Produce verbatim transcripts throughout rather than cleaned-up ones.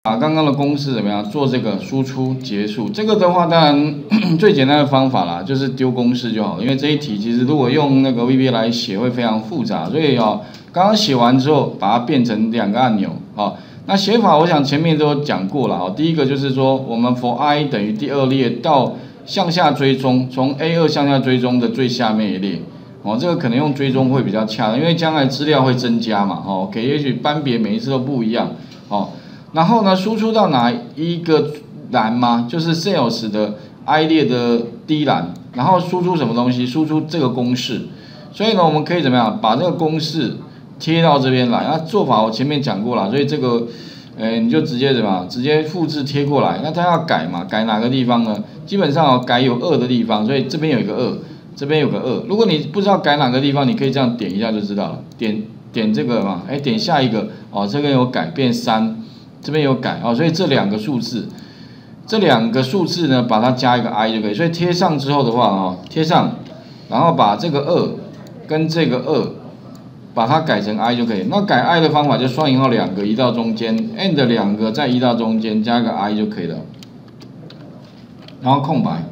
把刚刚的公式怎么样做这个输出结束？这个的话，当然最简单的方法啦，就是丢公式就好了。因为这一题其实如果用那个 V B A 来写会非常复杂，所以哦，刚刚写完之后把它变成两个按钮啊、哦。那写法我想前面都讲过了啊、哦。第一个就是说，我们 for i 等于第二列到向下追踪，从 A 二向下追踪的最下面一列。哦，这个可能用追踪会比较恰当，因为将来资料会增加嘛。哦 ，OK， 也许班别每一次都不一样。哦。然后呢，输出到哪一个栏吗？就是 sales 的 I 列的第一栏，然后输出什么东西？输出这个公式。所以呢，我们可以怎么样？把这个公式贴到这边来。那做法我前面讲过了，所以这个，呃，你就直接怎么样？直接复制贴过来。那它要改嘛？改哪个地方呢？基本上哦，改有二的地方，所以这边有一个二，这边有个二。如果你不知道改哪个地方，你可以这样点一下就知道了。点点这个嘛，哎，点下一个哦，这个有改变三。这边有改哦，所以这两个数字，这两个数字呢，把它加一个 i 就可以。所以贴上之后的话哦，贴上，然后把这个二跟这个二，把它改成 i 就可以。那改 i 的方法就双引号两个移到中间 ，and 两个再移到中间，加个 i 就可以了。然后空白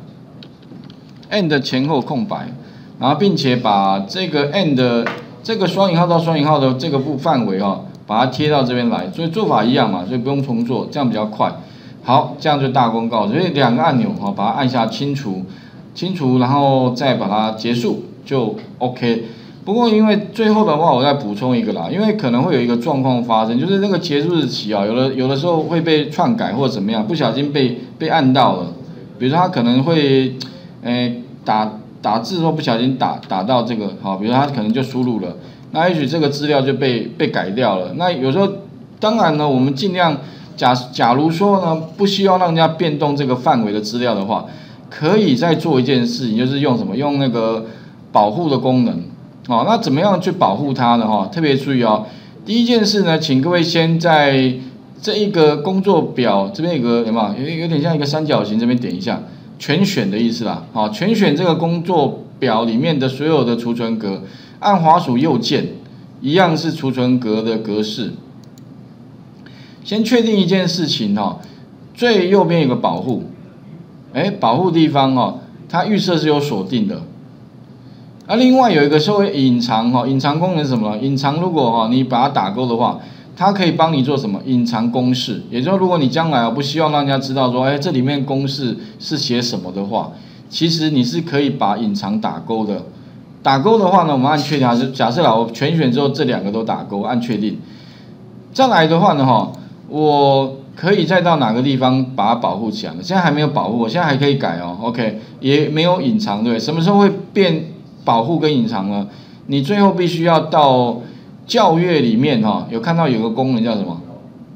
，and 前后空白，然后并且把这个 and 这个双引号到双引号的这个部范围哦。把它贴到这边来，所以做法一样嘛，所以不用重做，这样比较快。好，这样就大功告成。所以两个按钮哈，把它按下清除，清除，然后再把它结束就 OK。不过因为最后的话，我再补充一个啦，因为可能会有一个状况发生，就是那个结束日期啊，有的有的时候会被篡改或者怎么样，不小心被被按到了。比如说他可能会，诶打打字或不小心打打到这个，好，比如他可能就输入了。那也许这个资料就被被改掉了。那有时候，当然呢，我们尽量假假如说呢，不希望让人家变动这个范围的资料的话，可以再做一件事情，就是用什么？用那个保护的功能。哦，那怎么样去保护它呢？哈，特别注意哦。第一件事呢，请各位先在这一个工作表这边有个有没有？有有点像一个三角形，这边点一下，全选的意思啦。好，全选这个工作表里面的所有的储存格。按滑鼠右键，一样是储存格的格式。先确定一件事情哦，最右边有个保护，哎，保护地方哦，它预设是有锁定的。而另外有一个稍微隐藏哦，隐藏功能是什么呢？隐藏如果哦你把它打勾的话，它可以帮你做什么？隐藏公式。也就是说，如果你将来不希望让人家知道说，哎，这里面公式是写什么的话，其实你是可以把隐藏打勾的。打勾的话呢，我们按确定，还是假设啦，我全选之后这两个都打勾，按确定。再来的话呢，哈，我可以再到哪个地方把它保护起来？现在还没有保护，我现在还可以改哦 ，OK， 也没有隐藏，对，什么时候会变保护跟隐藏呢？你最后必须要到校阅里面哈，有看到有个功能叫什么？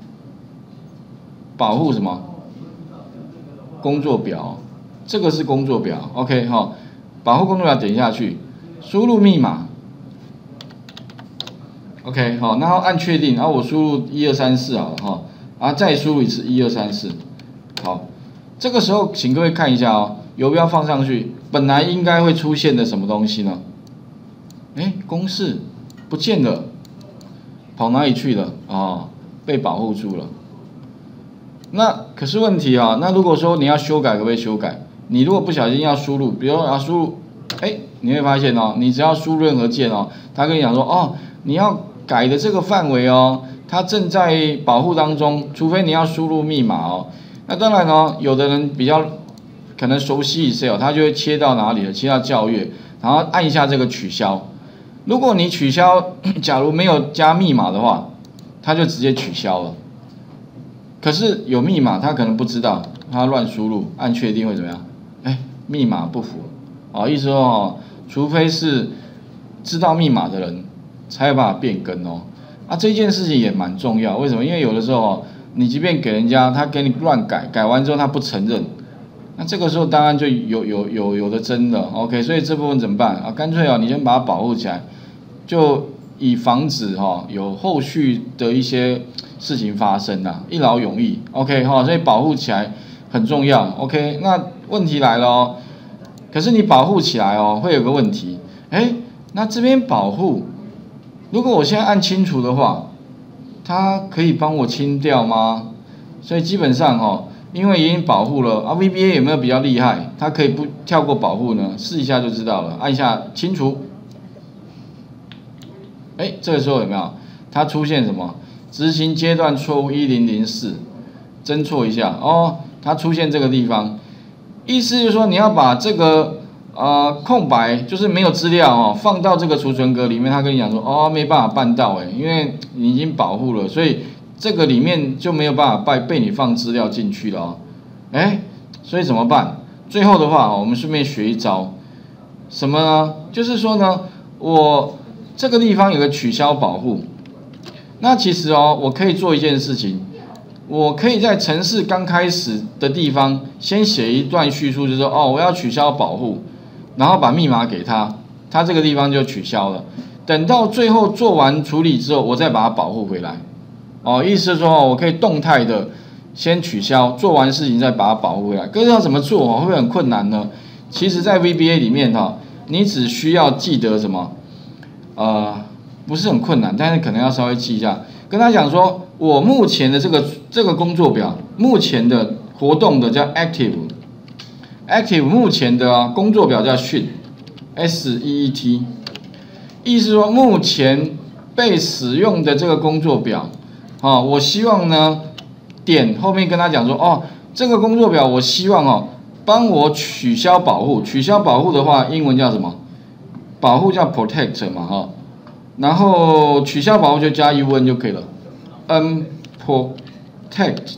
保护什么？工作表，这个是工作表 ，OK 哈，保护工作表点下去。输入密码 ，OK， 好，然后按确定，然后我输入一二三四好了哈，然后再输入一次一二三四，好，这个时候请各位看一下哦，游标放上去，本来应该会出现的什么东西呢？哎，公式不见了，跑哪里去了？哦，被保护住了。那可是问题啊，那如果说你要修改，可不可以修改？你如果不小心要输入，比如要输入。哎，你会发现哦，你只要输入任何键哦，他跟你讲说哦，你要改的这个范围哦，它正在保护当中，除非你要输入密码哦。那当然哦，有的人比较可能熟悉 Excel， 他就会切到哪里了？切到校阅，然后按一下这个取消。如果你取消，假如没有加密码的话，它就直接取消了。可是有密码，他可能不知道，他乱输入，按确定会怎么样？哎，密码不符。哦，意思说哦，除非是知道密码的人才有办法变更哦。啊，这件事情也蛮重要，为什么？因为有的时候哦，你即便给人家，他给你乱改，改完之后他不承认，那这个时候当然就有有有有的争了。OK， 所以这部分怎么办啊？干脆哦，你先把它保护起来，就以防止哈、哦、有后续的一些事情发生啊，一劳永逸。OK 哈、哦，所以保护起来很重要。OK， 那问题来了哦。可是你保护起来哦，会有个问题，哎，那这边保护，如果我现在按清除的话，它可以帮我清掉吗？ 所以基本上哦，因为已经保护了啊 ，V B A 有没有比较厉害？它可以不跳过保护呢？试一下就知道了，按一下清除。哎，这个时候有没有？它出现什么？执行阶段错误一零零四，侦错一下哦，它出现这个地方，意思就是说你要把这个呃空白，就是没有资料哦，放到这个储存格里面，它跟你讲说哦没办法办到哎，因为你已经保护了，所以这个里面就没有办法被被你放资料进去了哦，哎，所以怎么办？最后的话，我们顺便学一招，什么呢？就是说呢，我这个地方有个取消保护。那其实哦，我可以做一件事情，我可以在程式刚开始的地方先写一段叙述，就是说哦，我要取消保护，然后把密码给他，他这个地方就取消了。等到最后做完处理之后，我再把它保护回来。哦，意思是说哦，我可以动态的先取消，做完事情再把它保护回来。可是要怎么做哦？会不会很困难呢？其实，在 V B A 里面哈、哦，你只需要记得什么？呃。不是很困难，但是可能要稍微记一下。跟他讲说，我目前的这个这个工作表，目前的活动的叫 active，active 目前的、啊、工作表叫 sheet，S E E T， 意思说目前被使用的这个工作表，哦，我希望呢点后面跟他讲说，哦，这个工作表我希望哦帮我取消保护，取消保护的话，英文叫什么？保护叫 protect 嘛，哈、哦。然后取消保护就加 un 就可以了 ，unprotect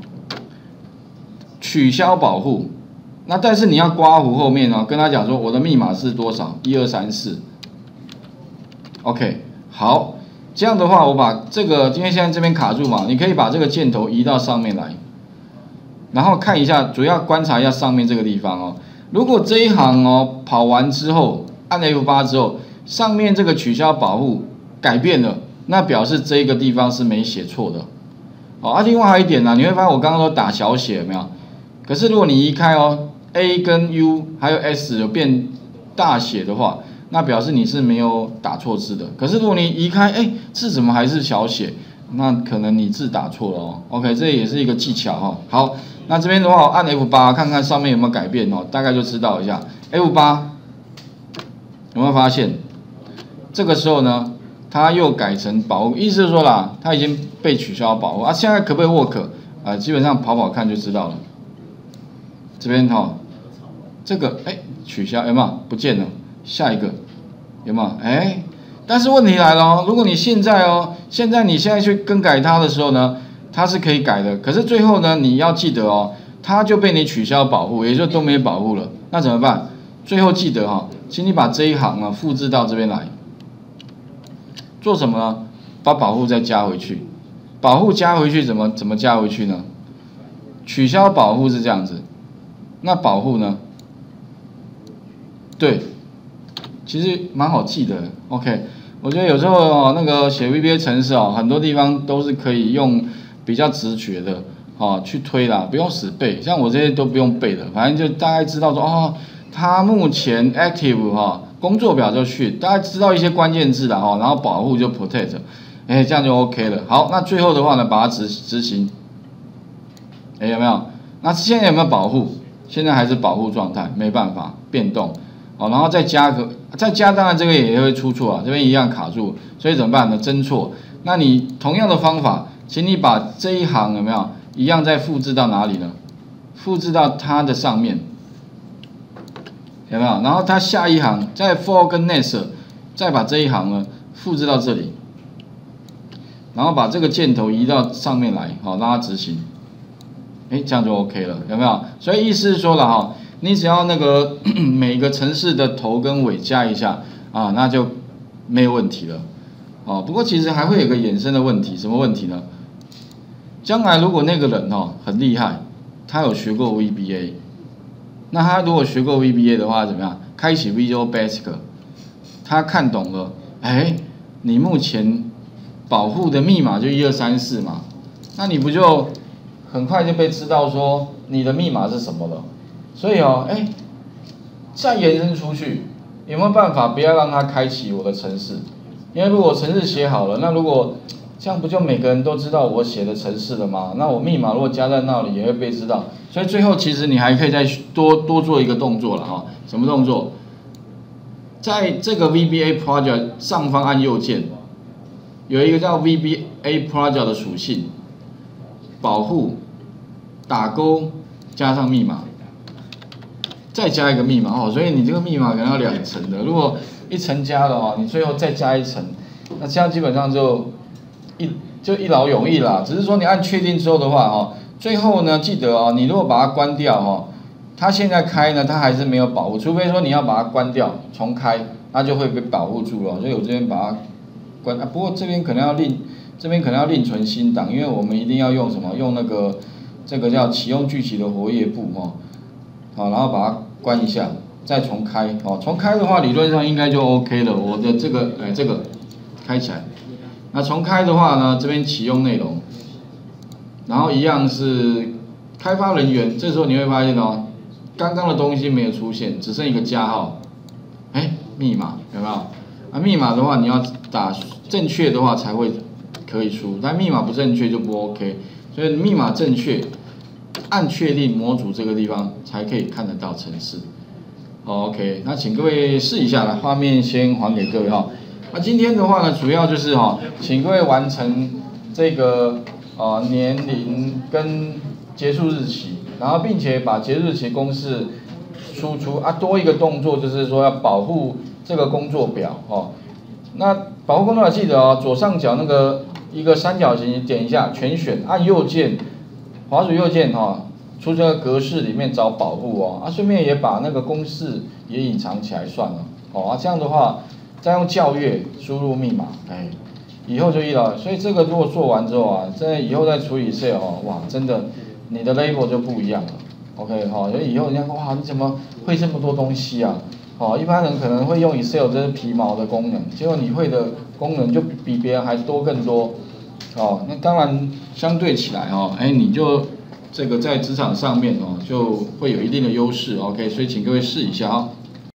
取消保护。那但是你要刮胡后面哦，跟他讲说我的密码是多少，一二三四。OK， 好，这样的话我把这个，因为现在这边卡住嘛，你可以把这个箭头移到上面来，然后看一下，主要观察一下上面这个地方哦。如果这一行哦跑完之后，按 F 八 之后。上面这个取消保护改变了，那表示这个地方是没写错的。好，啊，另外还有一点呢、啊，你会发现我刚刚说打小写有没有？可是如果你移开哦 ，A 跟 U 还有 S 有变大写的话，那表示你是没有打错字的。可是如果你移开，哎，字怎么还是小写？那可能你字打错了哦。OK， 这也是一个技巧哈、哦。好，那这边的话，我按 F 八 看看上面有没有改变哦，大概就知道一下。F 八 有没有发现？这个时候呢，它又改成保护，意思是说啦，它已经被取消保护啊。现在可不可以 work？ 啊、呃，基本上跑跑看就知道了。这边哈、哦，这个哎取消有没有不见了？下一个有没有？哎，但是问题来了哦，如果你现在哦，现在你现在去更改它的时候呢，它是可以改的。可是最后呢，你要记得哦，它就被你取消保护，也就都没保护了。那怎么办？最后记得哈、哦，请你把这一行呢复制到这边来。做什么呢？把保护再加回去，保护加回去怎么怎么加回去呢？取消保护是这样子，那保护呢？对，其实蛮好记的。OK， 我觉得有时候哦，那个写 V B A 程式哦，很多地方都是可以用比较直觉的哦去推啦，不用死背。像我这些都不用背的，反正就大概知道说哦，它目前 active 哈、哦。工作表就去，大家知道一些关键字了哈，然后保护就 protect， 哎，这样就 OK 了。好，那最后的话呢，把它执执行，哎，有没有？那现在有没有保护？现在还是保护状态，没办法变动。哦，然后再加个，再加当然这个也会出错啊，这边一样卡住，所以怎么办呢？侦错。那你同样的方法，请你把这一行有没有一样再复制到哪里呢？复制到它的上面。有没有？然后它下一行在 for 跟 next， 再把这一行呢复制到这里，然后把这个箭头移到上面来，好，让它执行。哎，这样就 OK 了，有没有？所以意思是说了哈，你只要那个每个程式的头跟尾加一下啊，那就没有问题了。哦，不过其实还会有个衍生的问题，什么问题呢？将来如果那个人哦很厉害，他有学过 V B A。那他如果学过 V B A 的话，怎么样？开启 Visual Basic， 他看懂了，哎，你目前保护的密码就一二三四嘛，那你不就很快就被知道说你的密码是什么了？所以哦，哎，再延伸出去，有没有办法不要让他开启我的程式？因为如果程式写好了，那如果这样不就每个人都知道我写的程式了吗？那我密码如果加在那里也会被知道，所以最后其实你还可以再多多做一个动作了哈，什么动作？在这个 V B A Project 上方按右键，有一个叫 V B A Project 的属性，保护打勾加上密码，再加一个密码哦，所以你这个密码可能要两层的，如果一层加了哦，你最后再加一层，那这样基本上就一就一劳永逸啦。只是说你按确定之后的话哦，最后呢记得哦，你如果把它关掉哦。它现在开呢，它还是没有保护，除非说你要把它关掉重开，它就会被保护住了。所以我这边把它关，啊、不过这边可能要另这边可能要另存新档，因为我们一定要用什么？用那个这个叫启用具体的活页簿哦，好，然后把它关一下，再重开哦。重开的话，理论上应该就 OK 了。我的这个哎这个开起来，那重开的话呢，这边启用内容，然后一样是开发人员，这时候你会发现哦。刚刚的东西没有出现，只剩一个加号，哎，密码有没有？啊，密码的话你要打正确的话才会可以出，但密码不正确就不 OK。所以密码正确，按确定模组这个地方才可以看得到程式。好 ，OK， 那请各位试一下啦，画面先还给各位哈。那今天的话呢，主要就是哈，请各位完成这个呃年龄跟结束日期。然后，并且把节日期公式输出啊，多一个动作就是说要保护这个工作表哦。那保护工作表记得哦，左上角那个一个三角形点一下全选，按右键，滑鼠右键哈、哦，出这个格式里面找保护哦。啊，顺便也把那个公式也隐藏起来算了哦。啊，这样的话再用校阅输入密码，哎，以后就一了。所以这个如果做完之后啊，在以后再处理 Excel 哦，哇，真的。你的 level 就不一样了 ，OK 哈、哦，所以以后人家说哇，你怎么会这么多东西啊？哦，一般人可能会用 Excel 这是皮毛的功能，结果你会的功能就比别人还多更多，哦，那当然相对起来哦，哎，你就这个在职场上面哦就会有一定的优势 ，OK， 所以请各位试一下啊、哦。